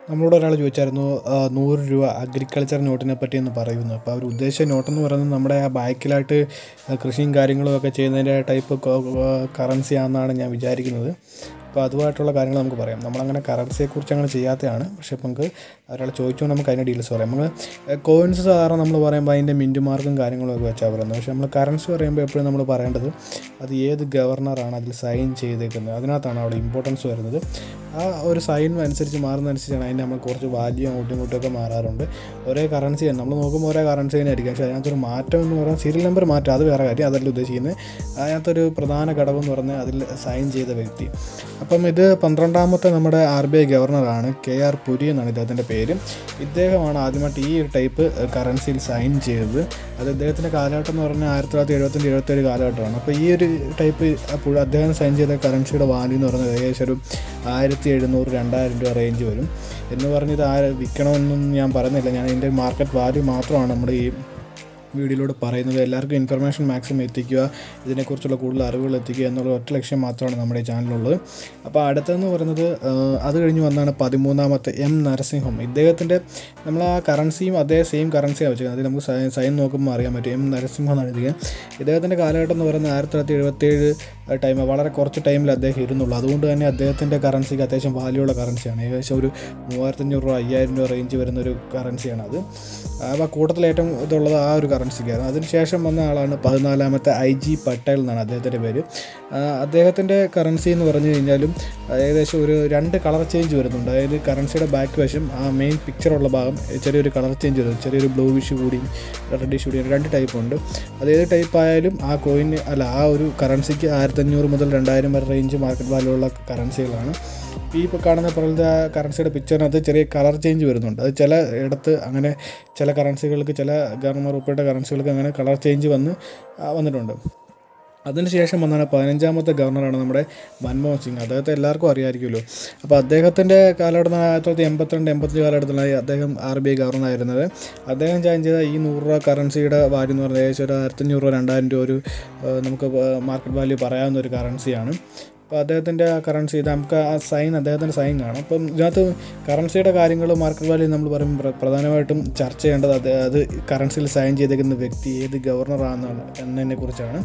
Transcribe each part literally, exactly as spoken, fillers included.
നമ്മളോട് ഒരാൾ ചോദിച്ചായിരുന്നു നൂറ് രൂപ അഗ്രികൾച്ചർ നോട്ടിനെ പറ്റി എന്ന് പറയുന്നു. അപ്പോൾ അവർ ഉദ്ദേശിച്ച നോട്ടെന്ന് പറയുന്നത് നമ്മുടെ ആ ബാക്കിലായിട്ട് കൃഷിയും കാര്യങ്ങളും ഒക്കെ ചെയ്യുന്നതിൻ്റെ ടൈപ്പ് കറൻസി ആണെന്നാണ് ഞാൻ വിചാരിക്കുന്നത്. അപ്പോൾ അതുമായിട്ടുള്ള കാര്യങ്ങൾ നമുക്ക് പറയാം. നമ്മളങ്ങനെ കറൻസിയെക്കുറിച്ച് അങ്ങനെ ചെയ്യാത്തതാണ്. പക്ഷേ ഇപ്പോൾ നമുക്ക് ഒരാൾ ചോദിച്ചുകൊണ്ട് നമുക്ക് അതിൻ്റെ ഡീറ്റെയിൽസ് പറയാം. നമ്മൾ കോയിൻസ് സാധാരണ നമ്മൾ പറയുമ്പോൾ അതിൻ്റെ മിൻറ്റ് മാർക്കും കാര്യങ്ങളൊക്കെ വെച്ചാൽ പറയുന്നത്. പക്ഷേ നമ്മൾ കറൻസി പറയുമ്പോൾ എപ്പോഴും നമ്മൾ പറയേണ്ടത് അത് ഏത് ഗവർണറാണ് അതിൽ സൈൻ ചെയ്തേക്കുന്നത്, അതിനകത്താണ് അവിടെ ഇമ്പോർട്ടൻസ് വരുന്നത്. ആ ഒരു സൈൻ അനുസരിച്ച് മാറുന്നതനുസരിച്ചാണ് അതിൻ്റെ നമ്മൾ കുറച്ച് വാല്യൂ അങ്ങോട്ടും ഇങ്ങോട്ടൊക്കെ മാറാറുണ്ട്. ഒരേ കറൻസി തന്നെ നമ്മൾ നോക്കുമ്പോൾ ഒരേ കറൻസി തന്നെ ആയിരിക്കും. പക്ഷേ അതിനകത്തൊരു മാറ്റം എന്ന് പറയുന്നത് സീരിയൽ നമ്പർ മാറ്റം, അത് വേറെ കാര്യം, അതല്ല ഉദ്ദേശിക്കുന്നത്. അതിനകത്തൊരു പ്രധാന ഘടകം എന്ന് പറഞ്ഞാൽ അതിൽ സൈൻ ചെയ്ത വ്യക്തി. അപ്പം ഇത് പന്ത്രണ്ടാമത്തെ നമ്മുടെ ആർ ബി ഐ ഗവർണറാണ്, കെ ആർ പുരി എന്നാണ് ഇദ്ദേഹത്തിൻ്റെ പേര്. ഇദ്ദേഹമാണ് ആദ്യമായിട്ട് ഈ ഒരു ടൈപ്പ് കറൻസിയിൽ സൈൻ ചെയ്തത്. അത് ഇദ്ദേഹത്തിൻ്റെ കാലഘട്ടം എന്ന് പറഞ്ഞാൽ ആയിരത്തി തൊള്ളായിരത്തി എഴുപത്തഞ്ച് എഴുപത്തേഴ് കാലഘട്ടമാണ്. അപ്പോൾ ഈ ഒരു ടൈപ്പ് അദ്ദേഹം സൈൻ ചെയ്ത കറൻസിയുടെ വാല്യൂ എന്ന് പറയുന്നത് ഏകദേശം ഒരു ആയിരത്തി എഴുന്നൂറ് രണ്ടായിരം രൂപ റേഞ്ച് വരും. എന്ന് പറഞ്ഞത് ആ വിൽക്കണമെന്നും ഞാൻ പറയുന്നില്ല, ഞാൻ ഇതിൻ്റെ മാർക്കറ്റ് വാല്യൂ മാത്രമാണ് നമ്മുടെ ഈ വീഡിയോയിലൂടെ പറയുന്നത്. എല്ലാവർക്കും ഇൻഫർമേഷൻ മാക്സിമം എത്തിക്കുക, ഇതിനെക്കുറിച്ചുള്ള കൂടുതൽ അറിവുകൾ എത്തിക്കുക എന്നുള്ള ഒറ്റ ലക്ഷ്യം മാത്രമാണ് നമ്മുടെ ഈ ചാനലിലുള്ളത്. അപ്പോൾ അടുത്തതെന്ന് പറയുന്നത് അത് കഴിഞ്ഞ് വന്നാണ് പതിമൂന്നാമത്തെ എം നരസിംഹം. ഇദ്ദേഹത്തിൻ്റെ നമ്മൾ ആ കറൻസിയും അതേ സെയിം കറൻസിയാണ് വെച്ചിരിക്കുന്നത്. അത് നമുക്ക് സൈൻ സൈൻ നോക്കുമ്പോൾ അറിയാൻ പറ്റും. എം നരസിംഹം എന്നാണ് എഴുതിയത്. ഇദ്ദേഹത്തിൻ്റെ കാലഘട്ടം എന്ന് പറയുന്നത് ആയിരത്തി തൊള്ളായിരത്തി എഴുപത്തേഴ് ടൈം, വളരെ കുറച്ച് ടൈമിൽ അദ്ദേഹം ഇരുന്നുള്ളൂ. അതുകൊണ്ട് തന്നെ അദ്ദേഹത്തിൻ്റെ കറൻസിക്ക് അത്യാവശ്യം വാല്യുള്ള കറൻസിയാണ്. ഏകദേശം ഒരു മൂവായിരത്തഞ്ഞൂറ് രൂപ അയ്യായിരം രൂപ റേഞ്ച് വരുന്നൊരു കറൻസിയാണ് അത്. അപ്പോൾ കൂട്ടത്തിൽ ഏറ്റവും ഇതുള്ളത് ആ ഒരു കറൻസിക്കായിരുന്നു. അതിനുശേഷം വന്ന ആളാണ് പതിനാലാമത്തെ ഐ ജി പട്ടേൽ എന്നാണ് അദ്ദേഹത്തിൻ്റെ പേര്. അദ്ദേഹത്തിൻ്റെ കറൻസി എന്ന് പറഞ്ഞു കഴിഞ്ഞാലും ഏകദേശം ഒരു രണ്ട് കളർ ചേഞ്ച് വരുന്നുണ്ട്. അതായത് കറൻസിയുടെ ബാക്ക് വശം ആ മെയിൻ പിക്ചറുള്ള ഭാഗം ചെറിയൊരു കളർ ചേഞ്ച് വരുന്നു. ചെറിയൊരു ബ്ലൂവിഷ് കൂടിയും റെഡിഷ് കൂടിയും രണ്ട് ടൈപ്പ് ഉണ്ട്. അത് ഏത് ടൈപ്പ് ആയാലും ആ കോയിന് അല്ല ആ ഒരു കറൻസിക്ക് ആയിരത്തഞ്ഞൂറ് മുതൽ രണ്ടായിരം വരെ റേഞ്ച് മാർക്കറ്റ് വാല്യൂ ഉള്ള കറൻസികളാണ്. ഈ ഇപ്പോൾ കാണുന്ന പോലത്തെ കറൻസിയുടെ പിക്ചറിനകത്ത് ചെറിയ കളർ ചേഞ്ച് വരുന്നുണ്ട്. അത് ചില ഇടത്ത് അങ്ങനെ ചില കറൻസികൾക്ക്, ചില ഗവർണർ ഉൾപ്പെട്ട കറൻസികൾക്ക് അങ്ങനെ കളർ ചേഞ്ച് വന്ന് വന്നിട്ടുണ്ട്. അതിനുശേഷം വന്നാണ് പതിനഞ്ചാമത്തെ ഗവർണറാണ് നമ്മുടെ മൻമോഹൻ സിംഗ്. അദ്ദേഹത്തെ എല്ലാവർക്കും അറിയാമായിരിക്കുമല്ലോ. അപ്പോൾ അദ്ദേഹത്തിൻ്റെ കാലഘട്ടം ആയിരത്തി തൊള്ളായിരത്തി എൺപത്തിരണ്ട് എൺപത്തഞ്ച് കാലഘട്ടത്തിലായി അദ്ദേഹം ആർ ബി ഐ ഗവർണറായിരുന്നത്. അദ്ദേഹം ജോയിൻ ചെയ്ത ഈ നൂറ് രൂപ കറൻസിയുടെ വാല്യൂ എന്ന് പറഞ്ഞാൽ ഏകദേശം ഒരു ആയിരത്തഞ്ഞൂറ് രൂപ രണ്ടായിരം രൂപ ഒരു നമുക്ക് മാർക്കറ്റ് വാല്യൂ പറയാവുന്ന ഒരു കറൻസിയാണ്. അപ്പോൾ അദ്ദേഹത്തിൻ്റെ ആ കറൻസി ഇത് നമുക്ക് ആ സൈൻ അദ്ദേഹത്തിൻ്റെ സൈൻ കാണാം. അപ്പം ഇതിനകത്ത് കറൻസിയുടെ കാര്യങ്ങൾ മാർക്കറ്റ് വാല്യൂ നമ്മൾ പറയുമ്പോൾ പ്രധാനമായിട്ടും ചർച്ച ചെയ്യേണ്ടത് അത് അത് കറൻസിയിൽ സൈൻ ചെയ്തേക്കുന്ന വ്യക്തി ഏത് ഗവർണറാണെന്നാണ് എന്നതിനെ കുറിച്ചാണ്.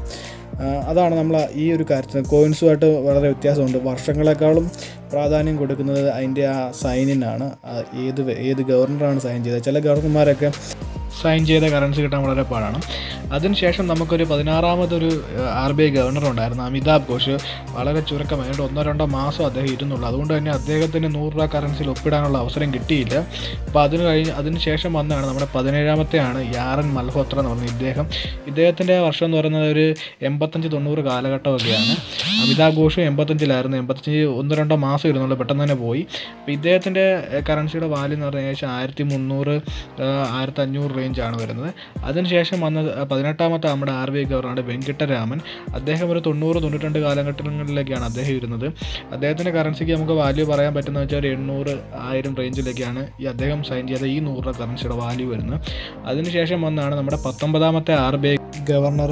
അതാണ് നമ്മൾ ഈ ഒരു കാര്യത്തിൽ കോയിൻസുമായിട്ട് വളരെ വ്യത്യാസമുണ്ട്. വർഷങ്ങളെക്കാളും പ്രാധാന്യം കൊടുക്കുന്നത് അതിൻ്റെ ആ സൈനിനാണ്. ഏത് ഏത് ഗവർണറാണ് സൈൻ ചെയ്തത്. ചില ഗവർണർമാരൊക്കെ സൈൻ ചെയ്ത കറൻസി കിട്ടാൻ വളരെ പാടാണ്. അതിനുശേഷം നമുക്കൊരു പതിനാറാമതൊരു ആർ ബി ഐ ഗവർണർ ഉണ്ടായിരുന്നു, അമിതാഭ് ഘോഷ്. വളരെ ചുരുക്കമായിട്ട് ഒന്നോ രണ്ടോ മാസം അദ്ദേഹം ഇരുന്നുള്ളൂ. അതുകൊണ്ട് തന്നെ അദ്ദേഹത്തിന് നൂറ് രൂപ കറൻസിയിൽ ഒപ്പിടാനുള്ള അവസരം കിട്ടിയില്ല. അപ്പോൾ അതിന് കഴിഞ്ഞ് അതിന് ശേഷം വന്നതാണ് നമ്മുടെ പതിനേഴാമത്തെയാണ് യാരൻ മൽഹോത്ര എന്ന് പറഞ്ഞത്. ഇദ്ദേഹം ഇദ്ദേഹത്തിൻ്റെ വർഷം എന്ന് പറയുന്നത് ഒരു എൺപത്തഞ്ച് തൊണ്ണൂറ് കാലഘട്ടമൊക്കെയാണ്. അമിതാഭ് ഘോഷും എൺപത്തഞ്ചിലായിരുന്നു. എൺപത്തഞ്ച് ഒന്നോ രണ്ടോ മാസം ഇരുന്നുള്ളൂ, പെട്ടെന്ന് തന്നെ പോയി. അപ്പോൾ ഇദ്ദേഹത്തിൻ്റെ കറൻസിയുടെ വാല്യൂ എന്ന് പറഞ്ഞാൽ ഏകദേശം ആയിരത്തി മുന്നൂറ് ആയിരത്തി അഞ്ഞൂറ് റേഞ്ചാണ് വരുന്നത്. അതിനുശേഷം വന്ന പതിനെട്ടാമത്തെ നമ്മുടെ ആർ ബി ഐ ഗവർണറാണ് വെങ്കിട്ടരാമൻ. അദ്ദേഹം ഒരു തൊണ്ണൂറ് തൊണ്ണൂറ്റി രണ്ട് കാലഘട്ടങ്ങളിലേക്കാണ് അദ്ദേഹം ഇരുന്നത്. അദ്ദേഹത്തിൻ്റെ കറൻസിക്ക് നമുക്ക് വാല്യൂ പറയാൻ പറ്റുന്ന വെച്ചാൽ ഒരു എണ്ണൂറ് ആയിരം റേഞ്ചിലേക്കാണ് ഈ അദ്ദേഹം സൈൻ ചെയ്ത ഈ നൂറ് രൂപ കറൻസിയുടെ വാല്യൂ വരുന്നത്. അതിനുശേഷം വന്നാണ് നമ്മുടെ പത്തൊമ്പതാമത്തെ R B I governor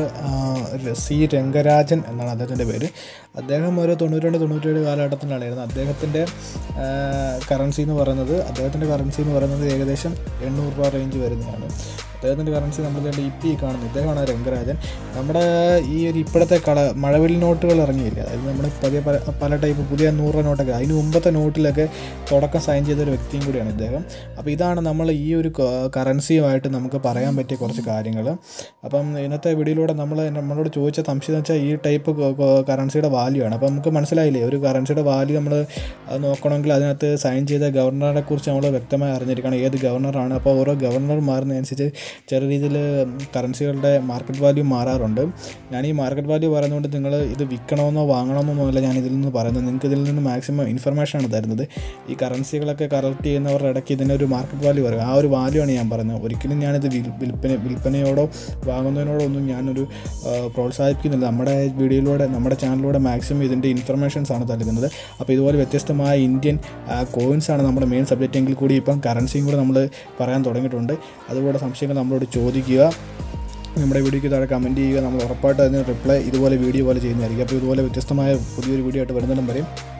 C Rangarajan എന്നാണ് അദ്ദേഹത്തിൻ്റെ പേര്. അദ്ദേഹം ഒരു തൊണ്ണൂറ്റി രണ്ട് തൊണ്ണൂറ്റേഴ് കാലഘട്ടത്തിലായിരുന്നു. അദ്ദേഹത്തിൻ്റെ കറൻസി എന്ന് പറയുന്നത് അദ്ദേഹത്തിൻ്റെ കറൻസി എന്ന് പറയുന്നത് ഏകദേശം എണ്ണൂറ് രൂപ റേഞ്ച് വരുന്നതാണ്. അദ്ദേഹത്തിൻ്റെ കറൻസി നമ്മൾ ഇ പി കാണുന്നു. ഇദ്ദേഹമാണ് രംഗരാജൻ. നമ്മുടെ ഈ ഒരു ഇപ്പോഴത്തെ കള മഴവിൽ നോട്ടുകൾ ഇറങ്ങിയില്ല, അതായത് നമ്മുടെ പതിയ പല പല ടൈപ്പ് പുതിയ നൂറ് രൂപ നോട്ടൊക്കെ അതിന് മുമ്പത്തെ നോട്ടിലൊക്കെ തുടക്കം സൈൻ ചെയ്തൊരു വ്യക്തിയും കൂടിയാണ് ഇദ്ദേഹം. അപ്പോൾ ഇതാണ് നമ്മൾ ഈ ഒരു കറൻസിയുമായിട്ട് നമുക്ക് പറയാൻ പറ്റിയ കുറച്ച് കാര്യങ്ങൾ. അപ്പം ഇന്നത്തെ വീഡിയോയിലൂടെ നമ്മൾ നമ്മളോട് ചോദിച്ച സംശയം എന്ന് വെച്ചാൽ ഈ ടൈപ്പ് കറൻസിയുടെ വാല്യൂ ആണ്. അപ്പോൾ നമുക്ക് മനസ്സിലായില്ലേ, ഒരു കറൻസിയുടെ വാല്യൂ നമ്മൾ അത് നോക്കണമെങ്കിൽ അതിനകത്ത് സൈൻ ചെയ്ത ഗവർണറെ കുറിച്ച് നമ്മൾ വ്യക്തമായി അറിഞ്ഞിരിക്കണം, ഏത് ഗവർണറാണ്. അപ്പോൾ ഓരോ ഗവർണർ മാറുന്നതനുസരിച്ച് ചെറിയ രീതിയിൽ കറൻസികളുടെ മാർക്കറ്റ് വാല്യൂ മാറാറുണ്ട്. ഞാൻ ഈ മാർക്കറ്റ് വാല്യൂ പറയുന്നതുകൊണ്ട് നിങ്ങൾ ഇത് വിൽക്കണമെന്നോ വാങ്ങണമെന്നോ അല്ല ഞാൻ ഇതിൽ നിന്ന് പറയുന്നത്. നിങ്ങൾക്ക് ഇതിൽ നിന്ന് മാക്സിമം ഇൻഫർമേഷനാണ് തരുന്നത്. ഈ കറൻസികളൊക്കെ കളക്ട് ചെയ്യുന്നവരുടെ ഇടയ്ക്ക് ഇതിനൊരു മാർക്കറ്റ് വാല്യൂ പറയും, ആ ഒരു വാല്യൂ ആണ് ഞാൻ പറയുന്നത്. ഒരിക്കലും ഞാനിത് വിൽപ്പന വിൽപ്പനയോടോ വാങ്ങുന്നതിനോടോ ഒന്നും ഞാനൊരു പ്രോത്സാഹിപ്പിക്കുന്നില്ല. നമ്മുടെ വീഡിയോയിലൂടെ നമ്മുടെ ചാനലിലൂടെ മാക്സിമം ഇതിൻ്റെ ഇൻഫർമേഷൻസ് ആണ് നൽകുന്നത്. അപ്പോൾ ഇതുപോലെ വ്യത്യസ്തമായ ഇന്ത്യൻ കോയിൻസാണ് നമ്മുടെ മെയിൻ സബ്ജക്റ്റ് എങ്കിൽ കൂടി ഇപ്പം കറൻസിയും കൂടെ നമ്മൾ പറയാൻ തുടങ്ങിയിട്ടുണ്ട്. അതുപോലെ സംശയങ്ങൾ നമ്മളോട് ചോദിക്കുക, നമ്മുടെ വീഡിയോയ്ക്ക് താഴെ കമൻറ്റ് ചെയ്യുക. നമ്മൾ ഉറപ്പായിട്ട് അതിന് റിപ്ലൈ ഇതുപോലെ വീഡിയോ പോലെ ചെയ്യുന്നതായിരിക്കും. അപ്പോൾ ഇതുപോലെ വ്യത്യസ്തമായ പുതിയൊരു വീഡിയോ ആയിട്ട് വരുന്നിടം വരെ